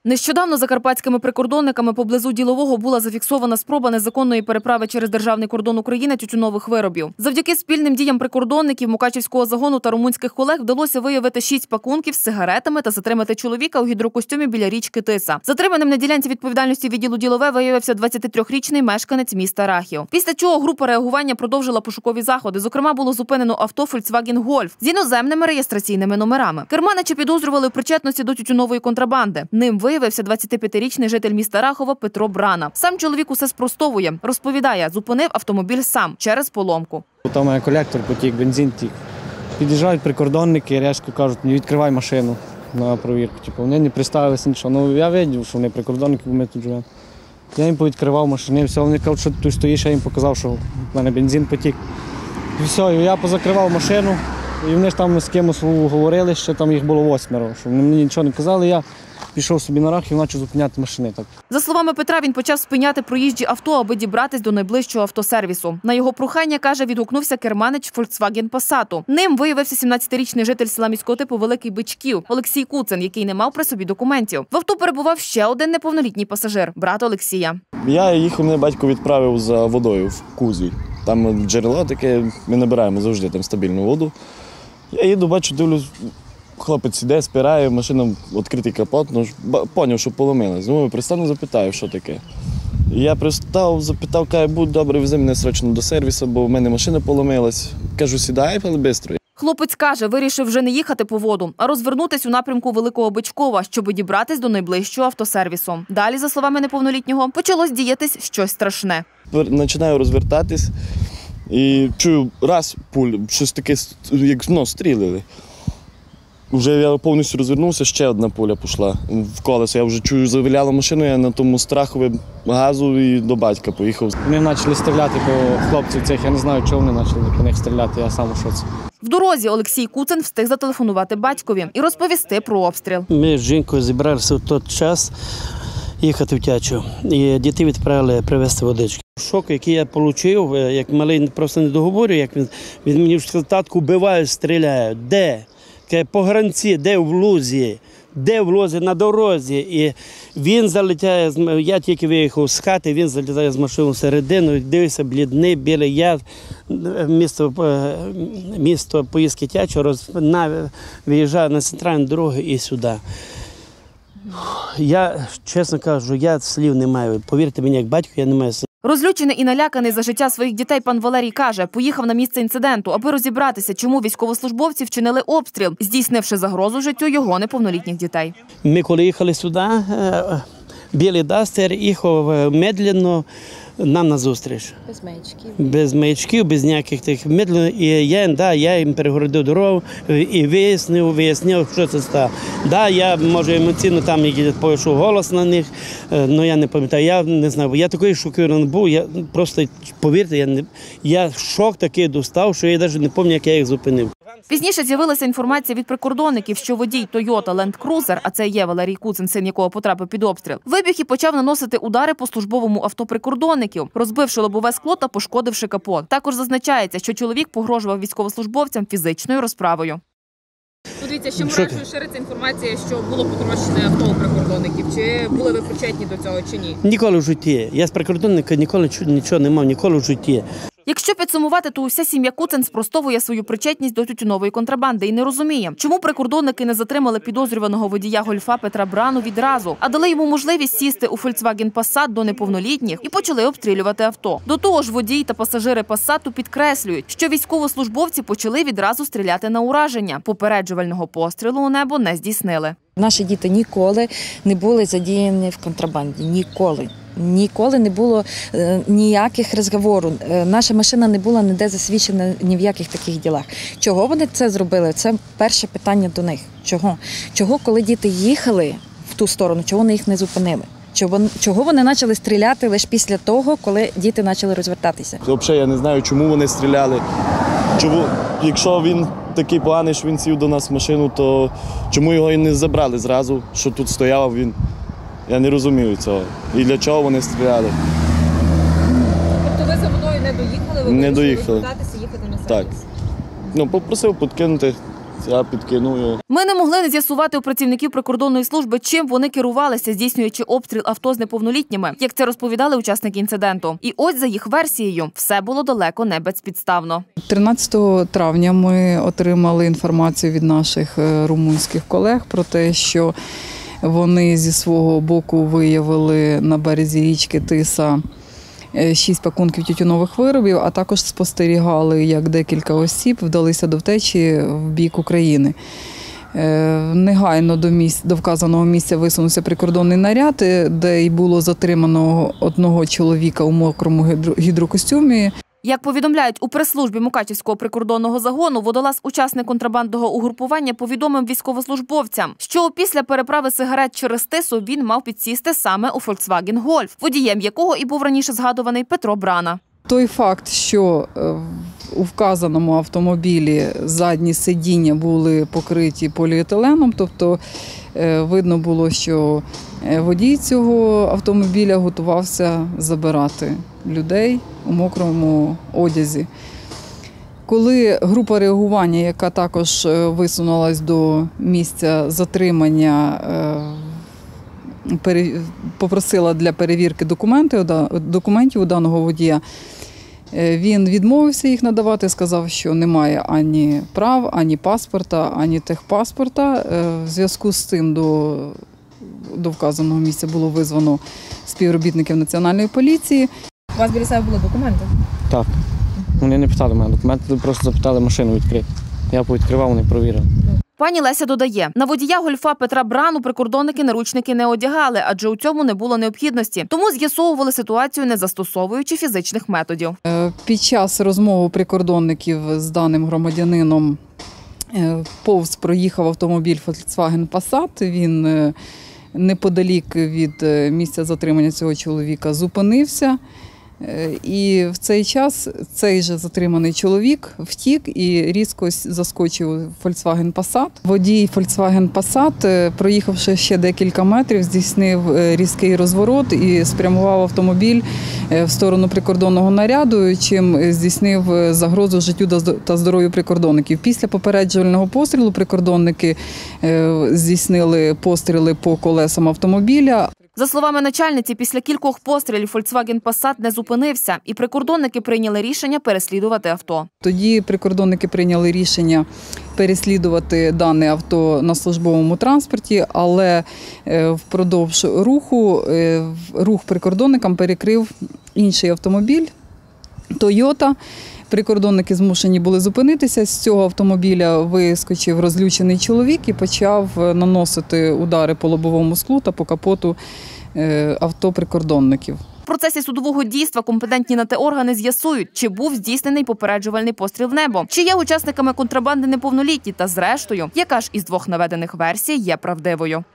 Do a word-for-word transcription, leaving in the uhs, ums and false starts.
Нещодавно закарпатськими прикордонниками поблизу Ділового була зафіксована спроба незаконної переправи через державний кордон України тютюнових виробів. Завдяки спільним діям прикордонників Мукачівського загону та румунських колег вдалося виявити шість пакунків з сигаретами та затримати чоловіка у гідрокостюмі біля річки Тиса. Затриманим на ділянці відповідальності відділу Ділове виявився двадцятитрирічний мешканець міста Рахів. Після чого група реагування продовжила пошукові заходи. Зокрема, було зупинено авто Volkswagen Golf з іноземними реєстраційними номерами. Керманича підозрювали в причетності до тютюнової контрабанди. Ним виявився двадцятип'ятирічний житель міста Рахова Петро Брана. Сам чоловік усе спростовує. Розповідає, зупинив автомобіль сам через поломку. Там мене колектор потік, бензин тік. Під'їжджають прикордонники, різко кажуть, не відкривай машину на провірку. Типу, вони не представилися нічого. Ну, я бачив, що вони прикордонники, бо ми тут живемо. Я їм повідкривав машини, все, вони кажуть, що ти тут стоїш, я їм показав, що в мене бензин потік. І все, я позакривав машину, і вони ж там з кимось говорили, що там їх було восьмеро, що вони мені нічого не казали, я пішов собі на Рахів і почав зупиняти машини. Так. За словами Петра, він почав спиняти проїжджі авто, аби дібратись до найближчого автосервісу. На його прохання, каже, відгукнувся керманич Volkswagen Passat. Ним виявився сімнадцятирічний житель села міського типу Великий Бичків Олексій Куцин, який не мав при собі документів. В авто перебував ще один неповнолітній пасажир – брат Олексія. Я їхав, мене батько відправив за водою в Кузій. Там джерело таке, ми набираємо завжди там стабільну воду. Я їду, бачу, дивлюсь, хлопець іде, спирає, машина відкритий капот, ну, поняв, що поломилась. Ну, пристану, запитаю, що таке. Я пристав, запитав, каже, будь добре, вези мене срочно до сервісу, бо в мене машина поломилась. Кажу, сідай, але швидко. Хлопець каже, вирішив вже не їхати по воду, а розвернутись у напрямку Великого Бичкова, щоб дібратись до найближчого автосервісу. Далі, за словами неповнолітнього, почалось діятись щось страшне. Починаю розвертатись і чую, раз, пуль, щось таке, як ну, стрілили. Вже я повністю розвернувся, ще одна пуля пішла в колесо. Я вже чую, завиляла машину, я на тому страхові газу і до батька поїхав. Вони почали стріляти по хлопців цих, я не знаю, чого вони почали по них стріляти, я сам у шоці. В дорозі Олексій Куцин встиг зателефонувати батькові і розповісти про обстріл. Ми з жінкою зібралися в той час їхати в Тячу. І дітей відправили привезти водички. Шок, який я отримав, як малий просто не договорюю, як він, він мені сказав, татку, вбивають, стріляють. Де? По гранці, де в лузі, де в лузі, на дорозі. І він залітає, я тільки виїхав з хати, він залітає з машини всередину, дивився, блідний, білий. Я місто, місто поїздки Тячу роз, на, виїжджаю на центральну дорогу і сюди. Я, чесно кажу, я слів не маю. Повірте мені, як батько, я не маю слів. Розлючений і наляканий за життя своїх дітей пан Валерій каже, поїхав на місце інциденту, аби розібратися, чому військовослужбовці вчинили обстріл, здійснивши загрозу життю його неповнолітніх дітей. Ми коли їхали сюди, білий дастер їхав медленно нам назустріч. Без маячків. Без маячків, без ніяких тих медленно. І я, да, я їм перегородив дорогу і вияснив, вияснив, що це стало. Да, я, може, емоційно там пойшов голос на них, але я не пам'ятаю, я не знаю, я такий шокований був, я просто, повірте, я, не, я шок такий достав, що я навіть не пам'ятаю, як я їх зупинив. Пізніше з'явилася інформація від прикордонників, що водій Toyota Land Cruiser, а це є Валерій Куцин, син якого потрапив під обстріл, вибіг і почав наносити удари по службовому авто прикордонників, розбивши лобове скло та пошкодивши капот. Також зазначається, що чоловік погрожував військовослужбовцям фізичною розправою. Дивіться, ще мережею шириться інформація, що було потрощене авто у прикордонників. Чи були ви причетні до цього, чи ні? Ніколи в житті. Я з прикордонника ніколи нічого не мав, ніколи в житті. Якщо підсумувати, то уся сім'я Куцин спростовує свою причетність до тютюнової контрабанди і не розуміє, чому прикордонники не затримали підозрюваного водія Гольфа Петра Брану відразу, а дали йому можливість сісти у Volkswagen Passat до неповнолітніх і почали обстрілювати авто. До того ж, водій та пасажири Пассату підкреслюють, що військовослужбовці почали відразу стріляти на ураження. Попереджувального пострілу у небо не здійснили. Наші діти ніколи не були задіяні в контрабанді. Ніколи. Ніколи не було е, ніяких розговорів. Е, наша машина не була ніде засвідчена ні в яких таких ділах. Чого вони це зробили? Це перше питання до них. Чого? Чого, коли діти їхали в ту сторону, чого вони їх не зупинили? Чого, чого вони почали стріляти лише після того, коли діти почали розвертатися? Взагалі, я не знаю, чому вони стріляли. Чому, якщо він такий поганий, що він сів до нас в машину, то чому його і не забрали зразу, що тут стояв він? Я не розумію цього. І для чого вони стріляли? Тобто ви за водою не доїхали, ви не вирішили доїхали. розвертатися і їхати на сервіс? Так. Ну, попросив підкинути я підкину. Ми не могли не з'ясувати у працівників прикордонної служби, чим вони керувалися, здійснюючи обстріл авто з неповнолітніми, як це розповідали учасники інциденту. І ось за їх версією, все було далеко не безпідставно. тринадцятого травня ми отримали інформацію від наших румунських колег про те, що вони зі свого боку виявили на березі річки Тиса шість пакунків тютюнових виробів, а також спостерігали, як декілька осіб вдалися до втечі в бік України. Негайно до, місць, до вказаного місця висунувся прикордонний наряд, де й було затримано одного чоловіка у мокрому гідрокостюмі. Як повідомляють у прес-службі Мукачівського прикордонного загону, водолаз, учасник контрабандного угрупування, повідомив військовослужбовцям, що після переправи сигарет через Тису він мав підсісти саме у Volkswagen Golf, водієм якого і був раніше згадуваний Петро Брана. Той факт, що у вказаному автомобілі задні сидіння були покриті поліетиленом, тобто видно було, що водій цього автомобіля готувався забирати людей у мокрому одязі. Коли група реагування, яка також висунулась до місця затримання, попросила для перевірки документів у даного водія, він відмовився їх надавати, сказав, що немає ані прав, ані паспорта, ані техпаспорта. В зв'язку з цим до, до вказаного місця було визвано співробітників Національної поліції. У вас біля себе були документи? Так. Вони не питали мене документи, просто запитали машину відкрити. Я повідкривав, вони провірили. Пані Леся додає, на водія Гольфа Петра Брану прикордонники наручники не одягали, адже у цьому не було необхідності. Тому з'ясовували ситуацію, не застосовуючи фізичних методів. Під час розмови прикордонників з даним громадянином повз проїхав автомобіль Volkswagen Passat. Він неподалік від місця затримання цього чоловіка зупинився. І в цей час цей же затриманий чоловік втік і різко заскочив Volkswagen Passat. Водій Volkswagen Passat, проїхавши ще декілька метрів, здійснив різкий розворот і спрямував автомобіль в сторону прикордонного наряду, чим здійснив загрозу життю та здоров'ю прикордонників. Після попереджувального пострілу прикордонники здійснили постріли по колесам автомобіля. За словами начальниці, після кількох пострілів Volkswagen Passat не зупинився, і прикордонники прийняли рішення переслідувати авто. Тоді прикордонники прийняли рішення переслідувати дане авто на службовому транспорті, але впродовж руху рух прикордонникам перекрив інший автомобіль «Тойота». Прикордонники змушені були зупинитися. З цього автомобіля вискочив розлючений чоловік і почав наносити удари по лобовому склу та по капоту авто прикордонників. В процесі судового дійства компетентні на те органи з'ясують, чи був здійснений попереджувальний постріл в небо, чи є учасниками контрабанди неповнолітні та, зрештою, яка ж із двох наведених версій є правдивою.